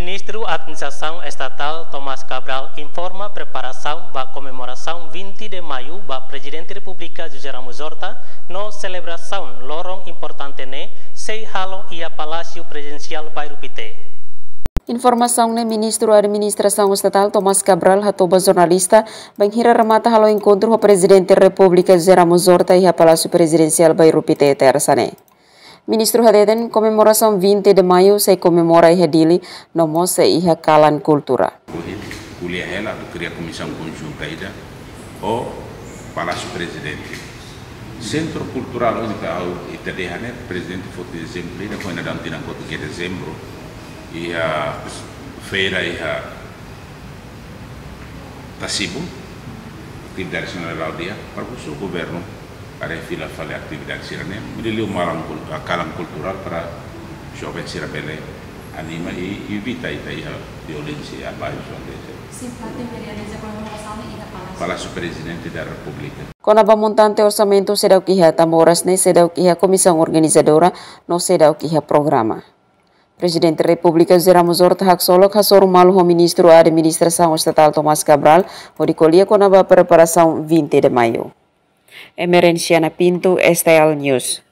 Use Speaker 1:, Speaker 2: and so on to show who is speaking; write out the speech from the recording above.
Speaker 1: Ministro Administração Estatal Tomás Cabral informa a preparação da comemoração 20 de maio da Presidente da República José Ramos Horta no celebração lorong importante ne sei halo ia Palácio Presidencial Bairro Pité.
Speaker 2: Informação ne Ministro Administração Estatal Tomás Cabral hatoba jornalista banghira ramata halo encontro o Presidente da República José Ramos Horta e a Palácio Presidencial Bairro Pité tersane. Ministro hadeden comemoração 20 de maio se comemora e dili no moça e a kalan cultura.
Speaker 3: Kuliah ela do cria comissão conjunta ida o Palácio Presidente. Centro Cultural onde está dehane Presidente foi de dezembro, ida foi na dantina kota de dezembro e a feira e a Tasibu atividade general dia para o governo para fila fazer atividade sirene, beliau malam kalam cultural para jovens sirabele anima e evita a violência a bairro Palácio Presidente da República.
Speaker 2: Com a montante orçamento será o que é tamoras ne será o que é comissão organizadora não será o que é programa. Presidente da República José Ramos Horta haksolok hasor malu o Ministro da Administração Estatal Tomás Cabral o dicolia com a preparação 20 de maio. Emerenciana Pinto, STL News.